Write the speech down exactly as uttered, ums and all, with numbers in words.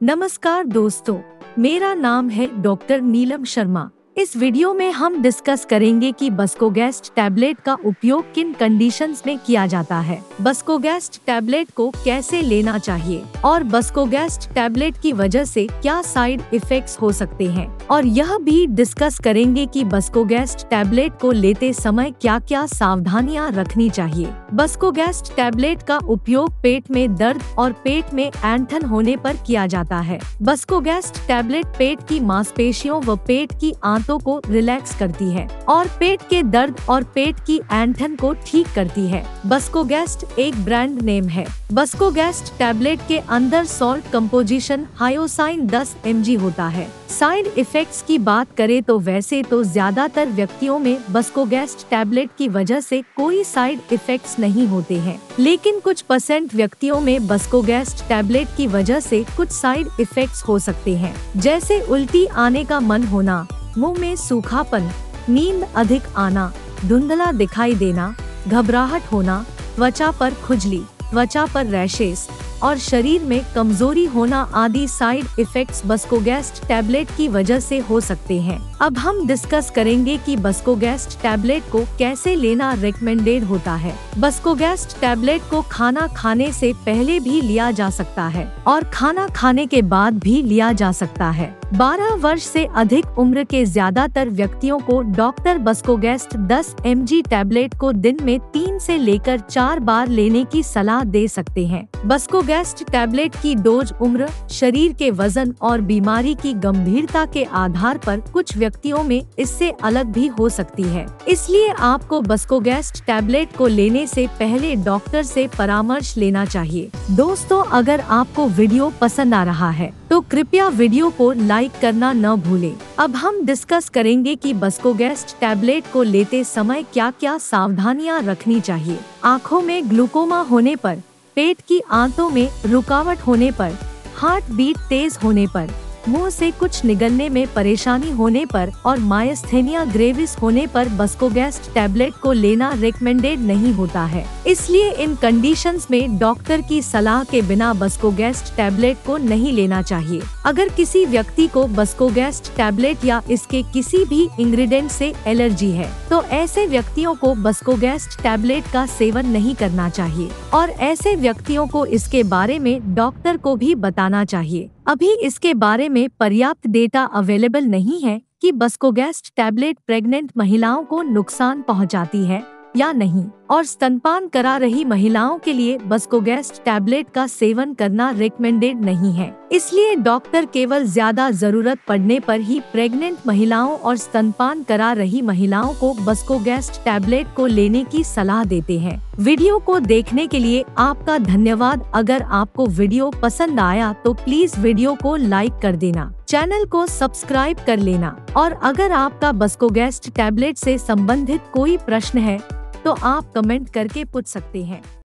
नमस्कार दोस्तों, मेरा नाम है डॉक्टर नीलम शर्मा। इस वीडियो में हम डिस्कस करेंगे कि बस्कोगेस्ट टैबलेट का उपयोग किन कंडीशंस में किया जाता है, बस्कोगेस्ट टैबलेट को कैसे लेना चाहिए और बस्कोगेस्ट टैबलेट की वजह से क्या साइड इफेक्ट्स हो सकते हैं, और यह भी डिस्कस करेंगे कि बस्कोगेस्ट टैबलेट को लेते समय क्या क्या सावधानियां रखनी चाहिए। बस्कोगेस्ट टैबलेट का उपयोग पेट में दर्द और पेट में ऐंठन होने पर किया जाता है। बस्कोगेस्ट टैबलेट पेट की मांसपेशियों व पेट की आंतों को रिलैक्स करती है और पेट के दर्द और पेट की ऐंठन को ठीक करती है। बस्कोगेस्ट एक ब्रांड नेम है। बस्कोगेस्ट टैबलेट के अंदर सॉल्ट कंपोजिशन हायोसाइन दस एम जी होता है। साइड इफेक्ट्स की बात करें तो वैसे तो ज्यादातर व्यक्तियों में बस्कोगेस्ट टैबलेट की वजह से कोई साइड इफेक्ट्स नहीं होते हैं, लेकिन कुछ परसेंट व्यक्तियों में बस्कोगेस्ट टैबलेट की वजह से कुछ साइड इफेक्ट्स हो सकते हैं, जैसे उल्टी आने का मन होना, मुंह में सूखापन, नींद अधिक आना, धुंधला दिखाई देना, घबराहट होना, त्वचा पर खुजली, त्वचा पर रैशेस और शरीर में कमजोरी होना आदि साइड इफेक्ट्स बस्कोगेस्ट टैबलेट की वजह से हो सकते हैं। अब हम डिस्कस करेंगे कि बस्कोगेस्ट टैबलेट को कैसे लेना रिकमेंडेड होता है। बस्कोगेस्ट टैबलेट को खाना खाने से पहले भी लिया जा सकता है और खाना खाने के बाद भी लिया जा सकता है। बारह वर्ष से अधिक उम्र के ज्यादातर व्यक्तियों को डॉक्टर बस्कोगेस्ट दस एम जी टैबलेट को दिन में तीन से लेकर चार बार लेने की सलाह दे सकते हैं। बस्कोगेस्ट टैबलेट की डोज उम्र, शरीर के वजन और बीमारी की गंभीरता के आधार पर कुछ व्यक्तियों में इससे अलग भी हो सकती है, इसलिए आपको बस्कोगेस्ट टैबलेट को लेने से पहले डॉक्टर से परामर्श लेना चाहिए। दोस्तों, अगर आपको वीडियो पसंद आ रहा है तो कृपया वीडियो को लाइक करना न भूलें। अब हम डिस्कस करेंगे कि बस्कोगेस्ट टैबलेट को लेते समय क्या क्या सावधानियां रखनी चाहिए। आँखों में ग्लूकोमा होने पर, पेट की आंतों में रुकावट होने पर, हार्ट बीट तेज होने पर, मुंह से कुछ निगलने में परेशानी होने पर और मायस्थेनिया ग्रेविस होने पर बस्कोगेस्ट टैबलेट को लेना रिकमेंडेड नहीं होता है। इसलिए इन कंडीशंस में डॉक्टर की सलाह के बिना बस्कोगेस्ट टैबलेट को नहीं लेना चाहिए। अगर किसी व्यक्ति को बस्कोगेस्ट टैबलेट या इसके किसी भी इंग्रेडिएंट से एलर्जी है तो ऐसे व्यक्तियों को बस्कोगेस्ट टैबलेट का सेवन नहीं करना चाहिए और ऐसे व्यक्तियों को इसके बारे में डॉक्टर को भी बताना चाहिए। अभी इसके बारे में पर्याप्त डेटा अवेलेबल नहीं है कि बस्कोगेस्ट टैबलेट प्रेग्नेंट महिलाओं को नुकसान पहुंचाती है या नहीं, और स्तनपान करा रही महिलाओं के लिए बस्कोगेस्ट टैबलेट का सेवन करना रिकमेंडेड नहीं है। इसलिए डॉक्टर केवल ज्यादा जरूरत पड़ने पर ही प्रेग्नेंट महिलाओं और स्तनपान करा रही महिलाओं को बस्कोगेस्ट टैबलेट को लेने की सलाह देते हैं। वीडियो को देखने के लिए आपका धन्यवाद। अगर आपको वीडियो पसंद आया तो प्लीज वीडियो को लाइक कर देना, चैनल को सब्सक्राइब कर लेना, और अगर आपका बस्कोगेस्ट टैबलेट से संबंधित कोई प्रश्न है तो आप कमेंट करके पूछ सकते हैं।